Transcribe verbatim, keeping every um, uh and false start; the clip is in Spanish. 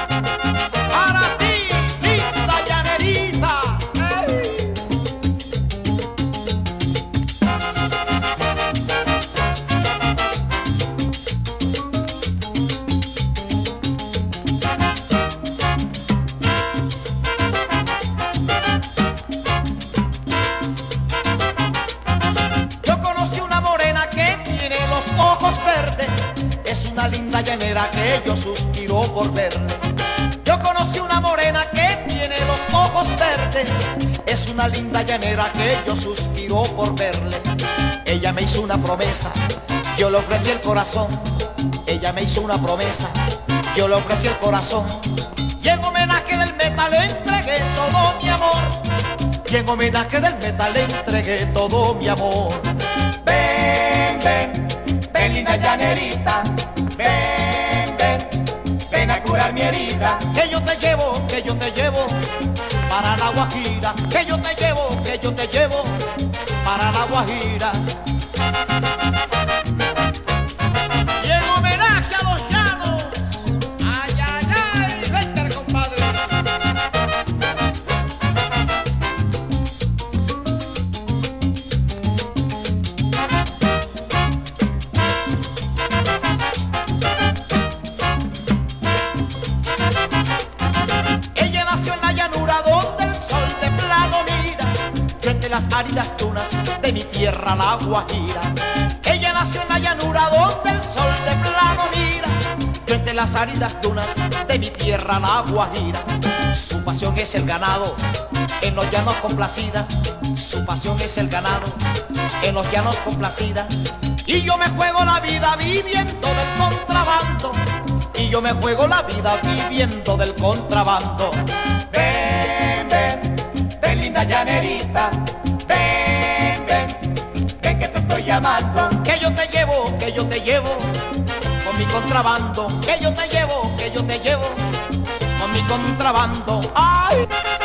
Para ti, linda llanerita. ¡Ey! Yo conocí una morena que tiene los ojos verdes. Es una linda llanera que yo suspiro por verle. Yo conocí una morena que tiene los ojos verdes. Es una linda llanera que yo suspiro por verle. Ella me hizo una promesa, yo le ofrecí el corazón. Ella me hizo una promesa, yo le ofrecí el corazón. Y en homenaje del metal le entregué todo mi amor. Y en homenaje del metal le entregué todo mi amor. Ven, ven, ven linda llanerita, ven, ven, ven a curar mi herida. Que yo te llevo, que yo te llevo para la Guajira. Que yo te llevo, que yo te llevo para la Guajira. Y en homenaje a los llanos, ay, ay, ay, Lester, compadre. Ella nació en la llanura donde el sol de plano mira, frente a las áridas dunas de mi tierra, la Guajira. Ella nació en la llanura donde el sol de plano mira, frente a las áridas dunas de mi tierra, la Guajira. Su pasión es el ganado, en los llanos complacida. Su pasión es el ganado, en los llanos complacida. Y yo me juego la vida viviendo del contrabando. Y yo me juego la vida viviendo del contrabando. Ven, ven, ven linda llanerita, ven, ven, ven que te estoy llamando. Que yo te llevo, que yo te llevo con mi contrabando. Que yo te llevo, que yo te llevo con mi contrabando. ¡Ay!